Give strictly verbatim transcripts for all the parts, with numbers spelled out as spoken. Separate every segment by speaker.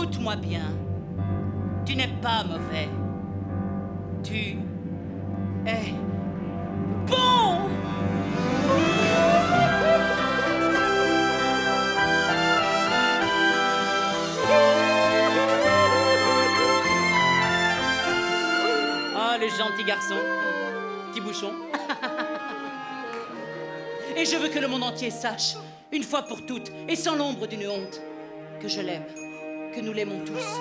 Speaker 1: Écoute-moi bien. Tu n'es pas mauvais. Tu es bon. Ah, le gentil garçon. Petit bouchon. Et je veux que le monde entier sache, une fois pour toutes, et sans l'ombre d'une honte, que je l'aime, que nous l'aimons tous.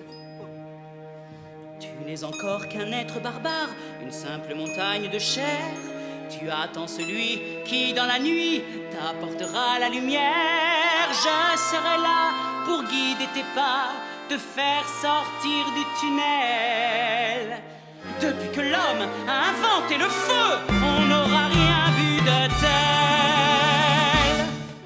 Speaker 1: Tu n'es encore qu'un être barbare, une simple montagne de chair. Tu attends celui qui, dans la nuit, t'apportera la lumière. Je serai là pour guider tes pas, te faire sortir du tunnel. Depuis que l'homme a inventé le feu, on n'aura rien vu de tel.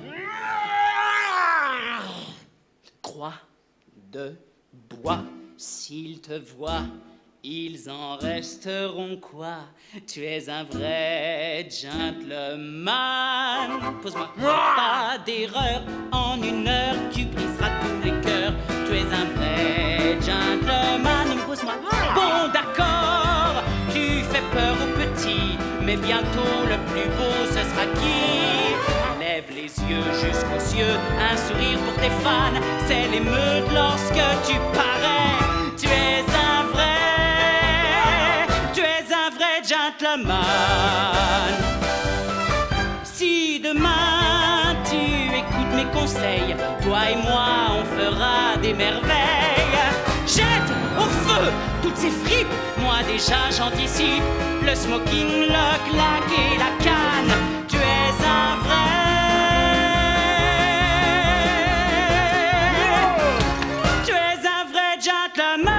Speaker 1: Croix de bois, s'ils te voient, ils en resteront quoi? Tu es un vrai gentleman. Pose-moi. Pas d'erreur, en une heure tu briseras tous les cœurs. Tu es un vrai gentleman. Pose-moi. Bon, d'accord, tu fais peur aux petits, mais bientôt le plus beau ce sera qui? Lève les yeux jusqu'aux cieux, un sourire pour tes fans, c'est l'émeute lorsque tu parais. Tu es un vrai, tu es un vrai gentleman. Si demain tu écoutes mes conseils, toi et moi on fera des merveilles. Jette au feu toutes ces fripes, moi déjà j'anticipe le smoking, le claque et la canne. Tu es un vrai, tu es un vrai gentleman.